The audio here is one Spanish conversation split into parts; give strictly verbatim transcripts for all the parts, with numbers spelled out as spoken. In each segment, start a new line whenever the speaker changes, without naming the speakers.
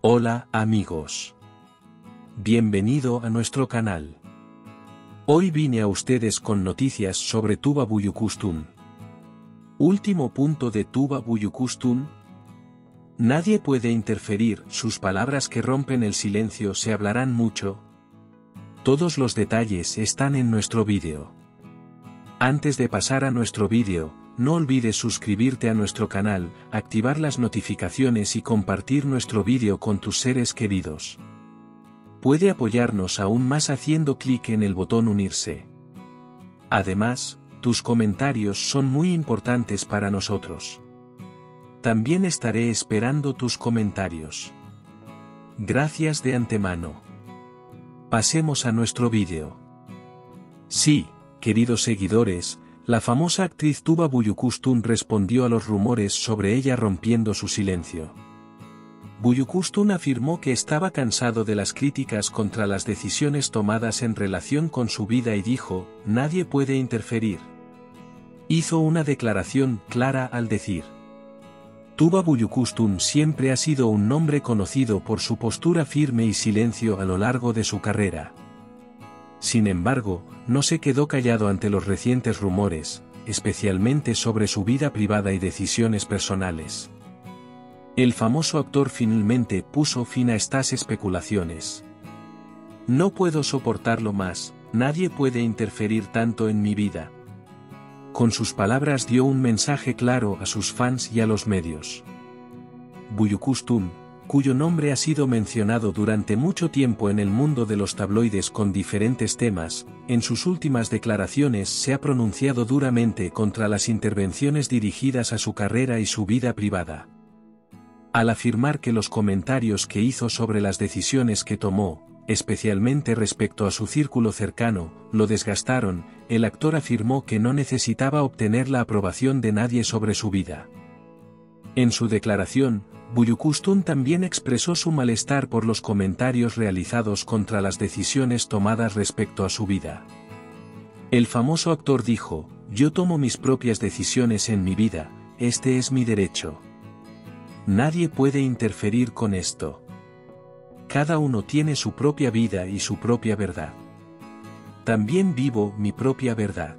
Hola amigos. Bienvenido a nuestro canal. Hoy vine a ustedes con noticias sobre Tuba Büyüküstün. Último punto de Tuba Büyüküstün. Nadie puede interferir, sus palabras que rompen el silencio se hablarán mucho. Todos los detalles están en nuestro vídeo. Antes de pasar a nuestro vídeo, no olvides suscribirte a nuestro canal, activar las notificaciones y compartir nuestro vídeo con tus seres queridos. Puede apoyarnos aún más haciendo clic en el botón unirse. Además, tus comentarios son muy importantes para nosotros. También estaré esperando tus comentarios. Gracias de antemano. Pasemos a nuestro vídeo. Sí, queridos seguidores, la famosa actriz Tuba Büyüküstün respondió a los rumores sobre ella rompiendo su silencio. Büyüküstün afirmó que estaba cansado de las críticas contra las decisiones tomadas en relación con su vida y dijo, nadie puede interferir. Hizo una declaración clara al decir. Tuba Büyüküstün siempre ha sido un nombre conocido por su postura firme y silencio a lo largo de su carrera. Sin embargo, no se quedó callado ante los recientes rumores, especialmente sobre su vida privada y decisiones personales. El famoso actor finalmente puso fin a estas especulaciones. No puedo soportarlo más, nadie puede interferir tanto en mi vida. Con sus palabras dio un mensaje claro a sus fans y a los medios. Büyüküstün, cuyo nombre ha sido mencionado durante mucho tiempo en el mundo de los tabloides con diferentes temas, en sus últimas declaraciones se ha pronunciado duramente contra las intervenciones dirigidas a su carrera y su vida privada. Al afirmar que los comentarios que hizo sobre las decisiones que tomó, especialmente respecto a su círculo cercano, lo desgastaron, el actor afirmó que no necesitaba obtener la aprobación de nadie sobre su vida. En su declaración, Büyüküstün también expresó su malestar por los comentarios realizados contra las decisiones tomadas respecto a su vida. El famoso actor dijo, yo tomo mis propias decisiones en mi vida, este es mi derecho. Nadie puede interferir con esto. Cada uno tiene su propia vida y su propia verdad. También vivo mi propia verdad.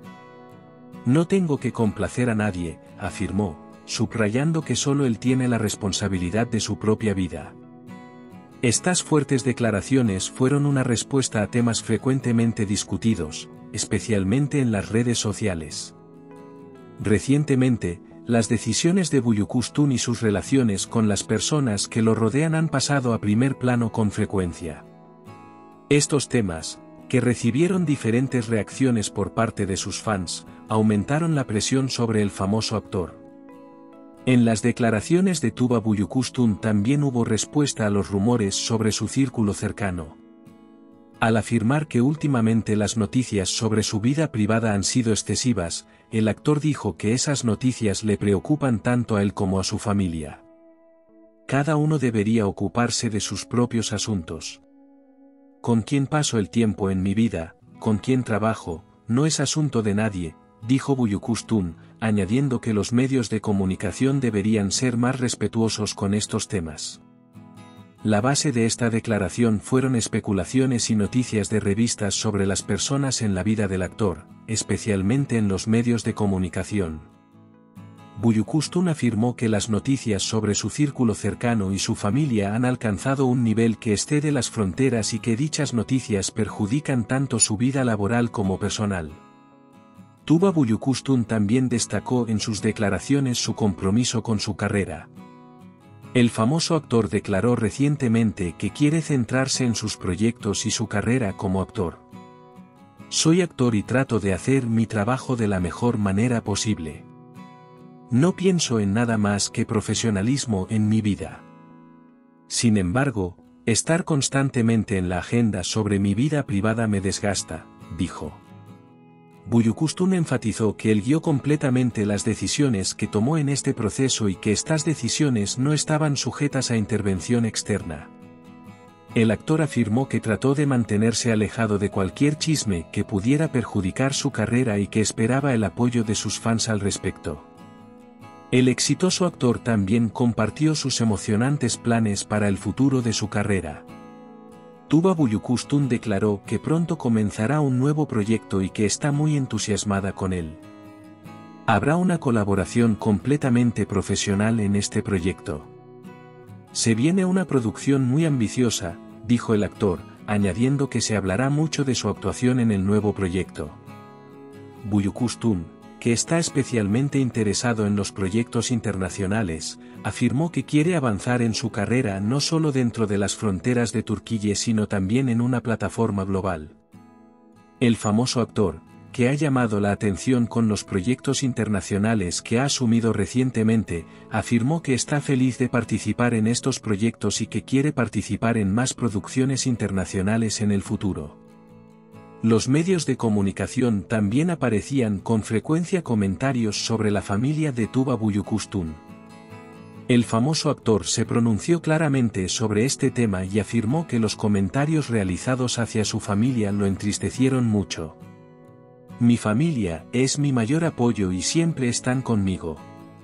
No tengo que complacer a nadie, afirmó, subrayando que solo él tiene la responsabilidad de su propia vida. Estas fuertes declaraciones fueron una respuesta a temas frecuentemente discutidos, especialmente en las redes sociales. Recientemente, las decisiones de Büyüküstün y sus relaciones con las personas que lo rodean han pasado a primer plano con frecuencia. Estos temas, que recibieron diferentes reacciones por parte de sus fans, aumentaron la presión sobre el famoso actor. En las declaraciones de Tuba Büyüküstün también hubo respuesta a los rumores sobre su círculo cercano. Al afirmar que últimamente las noticias sobre su vida privada han sido excesivas, el actor dijo que esas noticias le preocupan tanto a él como a su familia. Cada uno debería ocuparse de sus propios asuntos. Con quién paso el tiempo en mi vida, con quién trabajo, no es asunto de nadie, dijo Büyüküstün, añadiendo que los medios de comunicación deberían ser más respetuosos con estos temas. La base de esta declaración fueron especulaciones y noticias de revistas sobre las personas en la vida del actor, especialmente en los medios de comunicación. Büyüküstün afirmó que las noticias sobre su círculo cercano y su familia han alcanzado un nivel que excede las fronteras y que dichas noticias perjudican tanto su vida laboral como personal. Tuba Büyüküstün también destacó en sus declaraciones su compromiso con su carrera. El famoso actor declaró recientemente que quiere centrarse en sus proyectos y su carrera como actor. Soy actor y trato de hacer mi trabajo de la mejor manera posible. No pienso en nada más que profesionalismo en mi vida. Sin embargo, estar constantemente en la agenda sobre mi vida privada me desgasta, dijo. Büyüküstün enfatizó que él guió completamente las decisiones que tomó en este proceso y que estas decisiones no estaban sujetas a intervención externa. El actor afirmó que trató de mantenerse alejado de cualquier chisme que pudiera perjudicar su carrera y que esperaba el apoyo de sus fans al respecto. El exitoso actor también compartió sus emocionantes planes para el futuro de su carrera. Tuba Büyüküstün declaró que pronto comenzará un nuevo proyecto y que está muy entusiasmada con él. Habrá una colaboración completamente profesional en este proyecto. Se viene una producción muy ambiciosa, dijo el actor, añadiendo que se hablará mucho de su actuación en el nuevo proyecto. Büyüküstün, que está especialmente interesado en los proyectos internacionales, afirmó que quiere avanzar en su carrera no solo dentro de las fronteras de Turquía sino también en una plataforma global. El famoso actor, que ha llamado la atención con los proyectos internacionales que ha asumido recientemente, afirmó que está feliz de participar en estos proyectos y que quiere participar en más producciones internacionales en el futuro. Los medios de comunicación también aparecían con frecuencia comentarios sobre la familia de Tuba Büyüküstün. El famoso actor se pronunció claramente sobre este tema y afirmó que los comentarios realizados hacia su familia lo entristecieron mucho. Mi familia es mi mayor apoyo y siempre están conmigo.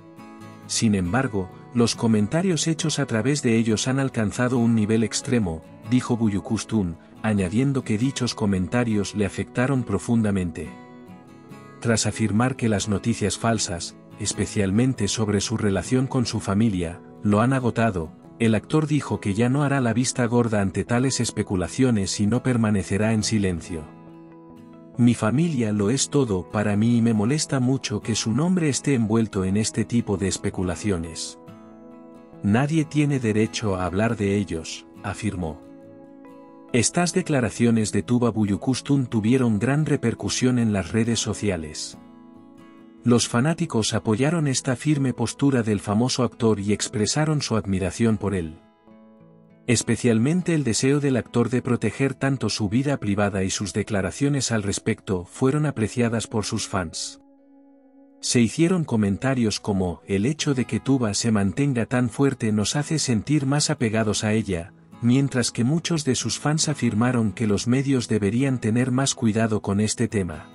Sin embargo, los comentarios hechos a través de ellos han alcanzado un nivel extremo, dijo Büyüküstün, añadiendo que dichos comentarios le afectaron profundamente. Tras afirmar que las noticias falsas, especialmente sobre su relación con su familia, lo han agotado, el actor dijo que ya no hará la vista gorda ante tales especulaciones y no permanecerá en silencio. Mi familia lo es todo para mí y me molesta mucho que su nombre esté envuelto en este tipo de especulaciones. Nadie tiene derecho a hablar de ellos, afirmó. Estas declaraciones de Tuba Büyüküstün tuvieron gran repercusión en las redes sociales. Los fanáticos apoyaron esta firme postura del famoso actor y expresaron su admiración por él. Especialmente el deseo del actor de proteger tanto su vida privada y sus declaraciones al respecto fueron apreciadas por sus fans. Se hicieron comentarios como, el hecho de que Tuba se mantenga tan fuerte nos hace sentir más apegados a ella, mientras que muchos de sus fans afirmaron que los medios deberían tener más cuidado con este tema.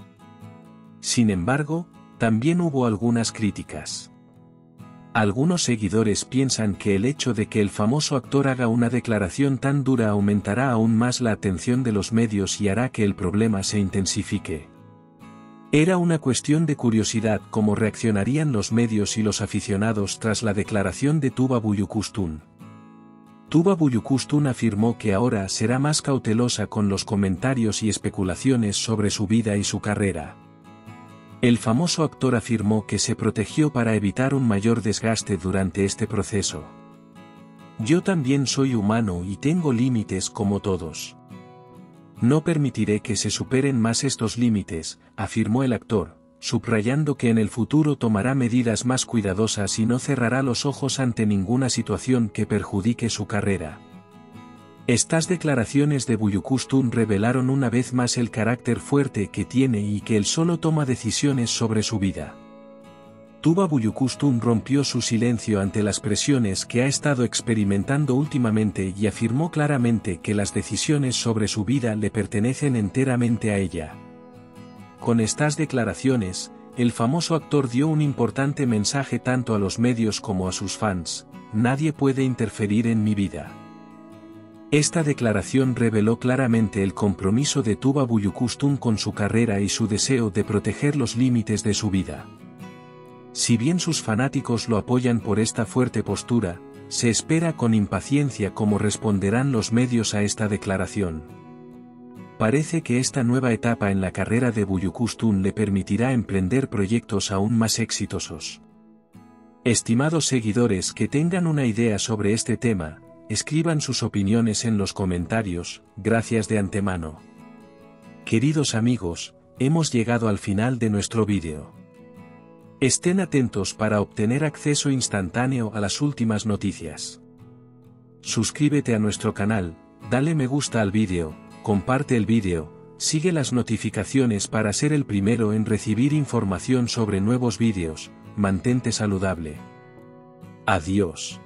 Sin embargo, también hubo algunas críticas. Algunos seguidores piensan que el hecho de que el famoso actor haga una declaración tan dura aumentará aún más la atención de los medios y hará que el problema se intensifique. Era una cuestión de curiosidad cómo reaccionarían los medios y los aficionados tras la declaración de Tuba Büyüküstün. Tuba Büyüküstün afirmó que ahora será más cautelosa con los comentarios y especulaciones sobre su vida y su carrera. El famoso actor afirmó que se protegió para evitar un mayor desgaste durante este proceso. Yo también soy humano y tengo límites como todos. No permitiré que se superen más estos límites, afirmó el actor, subrayando que en el futuro tomará medidas más cuidadosas y no cerrará los ojos ante ninguna situación que perjudique su carrera. Estas declaraciones de Büyüküstün revelaron una vez más el carácter fuerte que tiene y que él solo toma decisiones sobre su vida. Tuba Büyüküstün rompió su silencio ante las presiones que ha estado experimentando últimamente y afirmó claramente que las decisiones sobre su vida le pertenecen enteramente a ella. Con estas declaraciones, el famoso actor dio un importante mensaje tanto a los medios como a sus fans: nadie puede interferir en mi vida. Esta declaración reveló claramente el compromiso de Tuba Büyüküstün con su carrera y su deseo de proteger los límites de su vida. Si bien sus fanáticos lo apoyan por esta fuerte postura, se espera con impaciencia cómo responderán los medios a esta declaración. Parece que esta nueva etapa en la carrera de Büyüküstün le permitirá emprender proyectos aún más exitosos. Estimados seguidores que tengan una idea sobre este tema, escriban sus opiniones en los comentarios, gracias de antemano. Queridos amigos, hemos llegado al final de nuestro vídeo. Estén atentos para obtener acceso instantáneo a las últimas noticias. Suscríbete a nuestro canal, dale me gusta al vídeo, comparte el vídeo, sigue las notificaciones para ser el primero en recibir información sobre nuevos vídeos, mantente saludable. Adiós.